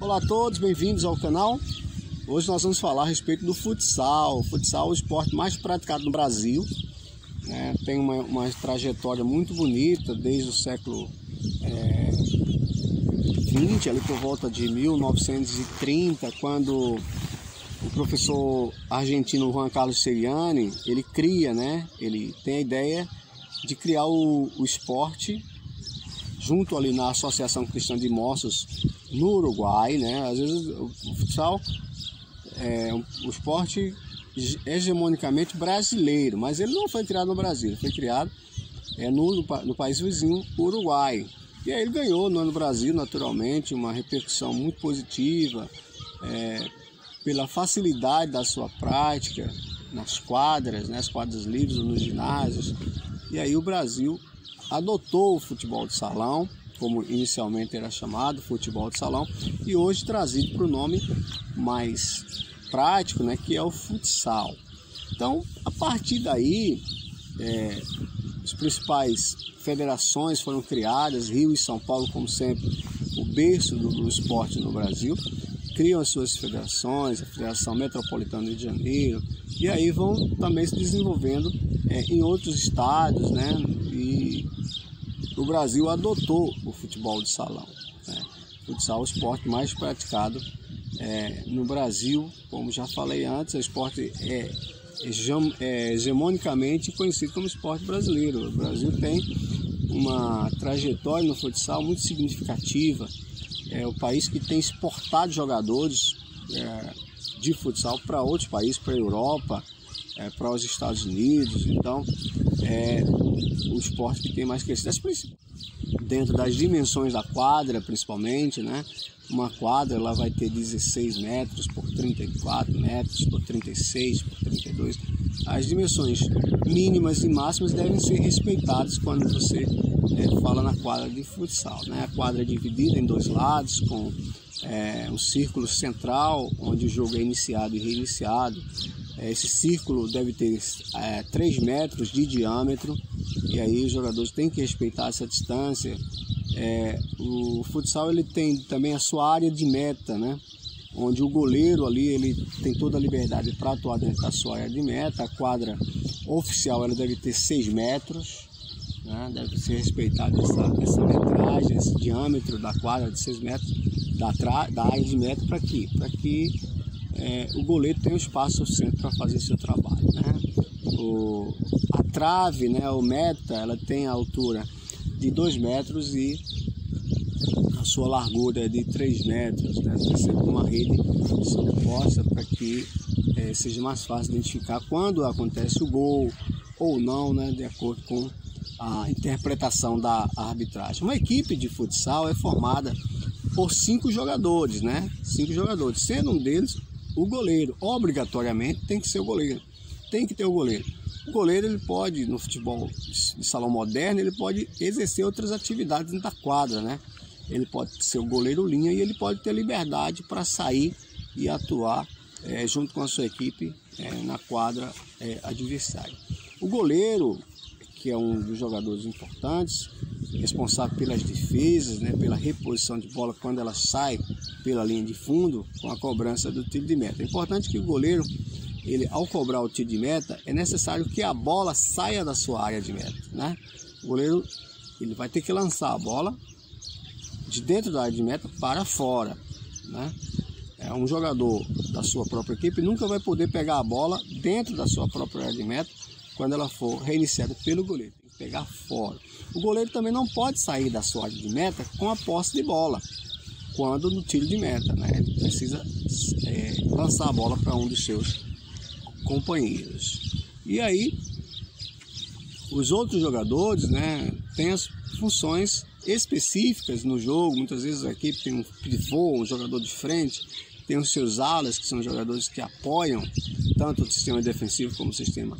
Olá a todos, bem-vindos ao canal. Hoje nós vamos falar a respeito do futsal. O futsal é o esporte mais praticado no Brasil, né? Tem uma trajetória muito bonita desde o século XX, ali por volta de 1930, quando o professor argentino Juan Carlos Seriani, ele tem a ideia de criar o esporte junto ali na Associação Cristã de Moços no Uruguai, né? Às vezes o futsal é um esporte hegemonicamente brasileiro, mas ele não foi criado no Brasil, ele foi criado no país vizinho, Uruguai. E aí ele ganhou no Brasil, naturalmente, uma repercussão muito positiva, pela facilidade da sua prática nas quadras, né, as quadras livres ou nos ginásios. E aí o Brasil adotou o futebol de salão, como inicialmente era chamado, futebol de salão, e hoje trazido para o nome mais prático, né, que é o futsal. Então, a partir daí, as principais federações foram criadas, Rio e São Paulo, como sempre, o berço do esporte no Brasil, criam as suas federações, a Federação Metropolitana do Rio de Janeiro, e aí vão também se desenvolvendo em outros estados, né? E o Brasil adotou o futebol de salão, né? O futsal é o esporte mais praticado no Brasil, como já falei antes, o esporte é hegemonicamente conhecido como esporte brasileiro. O Brasil tem uma trajetória no futsal muito significativa. É o país que tem exportado jogadores de futsal para outros países, para a Europa, para os Estados Unidos. Então, é o esporte que tem mais crescido. Dentro das dimensões da quadra, principalmente, né? Uma quadra ela vai ter 16 metros por 34 metros, por 36, por 32. As dimensões mínimas e máximas devem ser respeitadas quando você fala na quadra de futsal, né? A quadra é dividida em dois lados, com um círculo central, onde o jogo é iniciado e reiniciado. Esse círculo deve ter 3 metros de diâmetro, e aí os jogadores têm que respeitar essa distância. O futsal ele tem também a sua área de meta, né? Onde o goleiro ali ele tem toda a liberdade para atuar dentro da sua área de meta. A quadra oficial ela deve ter 6 metros, né? Deve ser respeitada essa metragem, esse diâmetro da quadra de 6 metros da área de meta. Para quê? Para que o goleiro tenha um espaço suficiente para fazer seu trabalho, né? A trave, né, o meta, ela tem a altura de 2 metros e a sua largura é de 3 metros, né? Tem sempre uma rede sobreposta para que seja mais fácil identificar quando acontece o gol ou não, né? De acordo com a interpretação da arbitragem. Uma equipe de futsal é formada por 5 jogadores, né? 5 jogadores, sendo um deles o goleiro. Obrigatoriamente tem que ser o goleiro, tem que ter o goleiro. O goleiro ele pode, no futebol de salão moderno, ele pode exercer outras atividades dentro da quadra, né? Ele pode ser o goleiro linha e ele pode ter liberdade para sair e atuar junto com a sua equipe na quadra adversária. O goleiro, que é um dos jogadores importantes, responsável pelas defesas, né, pela reposição de bola quando ela sai pela linha de fundo, com a cobrança do tiro de meta. É importante que o goleiro, ao cobrar o tiro de meta, é necessário que a bola saia da sua área de meta, né? O goleiro ele vai ter que lançar a bola de dentro da área de meta para fora, né? Um jogador da sua própria equipe nunca vai poder pegar a bola dentro da sua própria área de meta quando ela for reiniciada pelo goleiro. Tem que pegar fora. O goleiro também não pode sair da sua área de meta com a posse de bola quando no tiro de meta, né? Ele precisa lançar a bola para um dos seus companheiros. E aí os outros jogadores, né, têm as funções específicas no jogo. Muitas vezes a equipe tem um pivô, um jogador de frente, tem os seus alas, que são jogadores que apoiam tanto o sistema defensivo como o sistema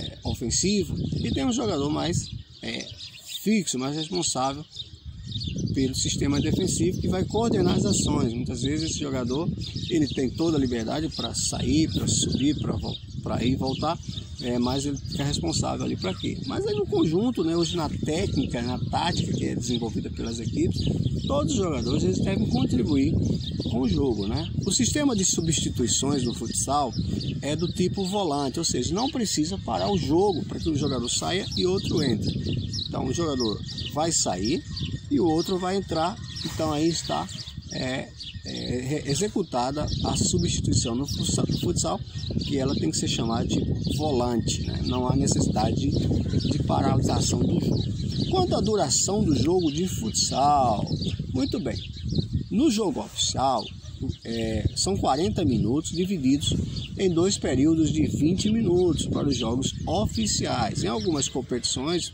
ofensivo, e tem um jogador mais fixo, mais responsável pelo sistema defensivo que vai coordenar as ações. Muitas vezes esse jogador ele tem toda a liberdade para sair, para subir, para ir e voltar, mas ele fica responsável ali para quê? Mas aí no conjunto, né, hoje na técnica, na tática que é desenvolvida pelas equipes, todos os jogadores eles devem contribuir com o jogo, né? O sistema de substituições no futsal é do tipo volante, ou seja, não precisa parar o jogo para que um jogador saia e outro entre. Então o jogador vai sair e o outro vai entrar, então aí está executada a substituição no futsal, que ela tem que ser chamada de volante, né? Não há necessidade de paralisação do jogo. Quanto à duração do jogo de futsal, muito bem, no jogo oficial são 40 minutos divididos em 2 períodos de 20 minutos para os jogos oficiais. Em algumas competições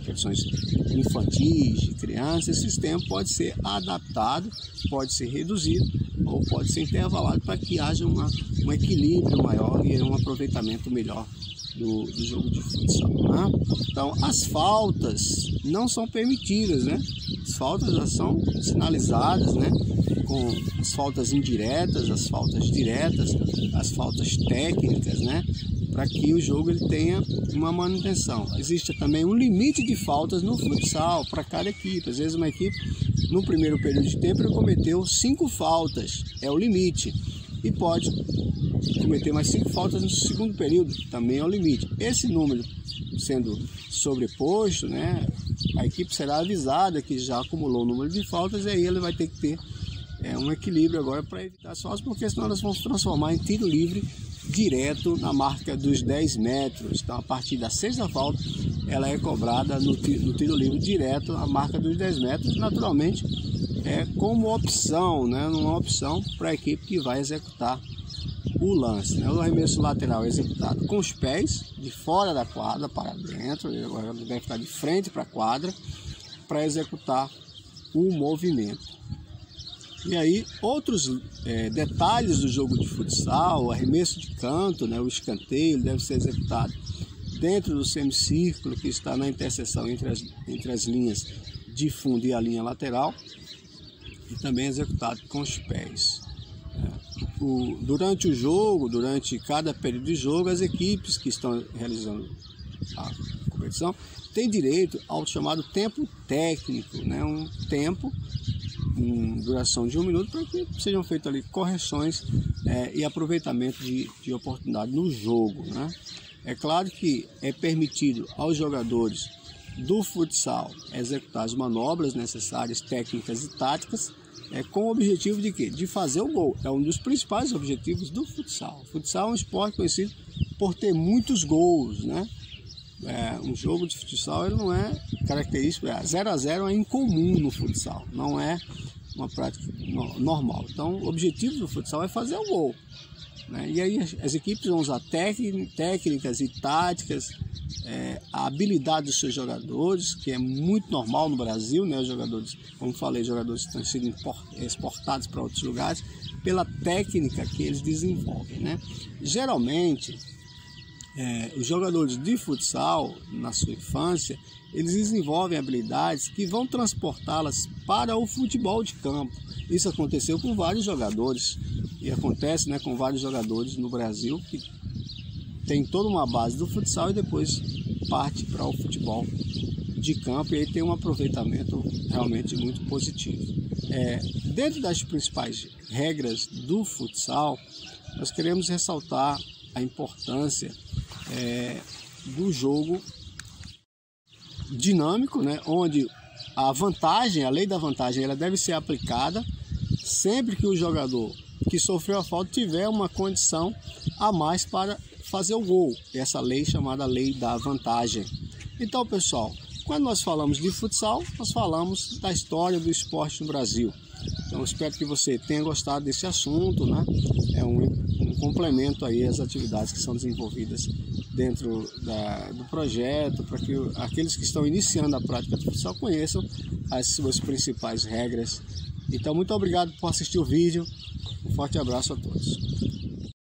infantis, de crianças, esse tempo pode ser adaptado, pode ser reduzido ou pode ser intervalado para que haja um equilíbrio maior e um aproveitamento melhor do jogo de futsal, né? Então as faltas não são permitidas, né? As faltas já são sinalizadas, né? Com as faltas indiretas, as faltas diretas, as faltas técnicas, né? Para que o jogo ele tenha uma manutenção. Existe também um limite de faltas no futsal para cada equipe. Às vezes uma equipe no primeiro período de tempo ele cometeu 5 faltas, é o limite, e pode cometer mais 5 faltas no segundo período, também é o limite. Esse número sendo sobreposto, né, a equipe será avisada que já acumulou o número de faltas e aí ele vai ter que ter um equilíbrio agora para evitar as faltas, porque senão elas vão se transformar em tiro livre direto na marca dos 10 metros. Então a partir da 6ª falta ela é cobrada no tiro livre direto à marca dos 10 metros, naturalmente como opção, né, uma opção para a equipe que vai executar o lance, né? O arremesso lateral é executado com os pés de fora da quadra para dentro, agora ele deve estar de frente para a quadra para executar o movimento. E aí outros detalhes do jogo de futsal, o arremesso de canto, né, o escanteio, deve ser executado dentro do semicírculo que está na interseção entre as linhas de fundo e a linha lateral, e também executado com os pés. Durante o jogo, durante cada período de jogo, as equipes que estão realizando a competição têm direito ao chamado tempo técnico, né? Um tempo em duração de 1 minuto para que sejam feitas ali correções e aproveitamento de oportunidade no jogo, né? É claro que é permitido aos jogadores do futsal executar as manobras necessárias, técnicas e táticas, com o objetivo de quê? De fazer o gol. É um dos principais objetivos do futsal. O futsal é um esporte conhecido por ter muitos gols, né? Um jogo de futsal ele não é característico, 0-0 é incomum no futsal, não é uma prática normal. Então o objetivo do futsal é fazer o gol, né? E aí as equipes vão usar técnicas e táticas, a habilidade dos seus jogadores, que é muito normal no Brasil, né? Os jogadores, como falei, jogadores que estão sendo exportados para outros lugares pela técnica que eles desenvolvem, né? Geralmente os jogadores de futsal na sua infância eles desenvolvem habilidades que vão transportá-las para o futebol de campo. Isso aconteceu com vários jogadores e acontece, né, com vários jogadores no Brasil que tem toda uma base do futsal e depois parte para o futebol de campo e aí tem um aproveitamento realmente muito positivo. Dentro das principais regras do futsal, nós queremos ressaltar a importância do jogo dinâmico, né, onde a lei da vantagem, ela deve ser aplicada sempre que o jogador que sofreu a falta tiver uma condição a mais para fazer o gol. Essa lei chamada lei da vantagem. Então, pessoal, quando nós falamos de futsal, nós falamos da história do esporte no Brasil. Então, espero que você tenha gostado desse assunto, né? É um complemento aí às atividades que são desenvolvidas dentro do projeto, para que aqueles que estão iniciando a prática do futsal conheçam as suas principais regras. Então, muito obrigado por assistir o vídeo. Um forte abraço a todos.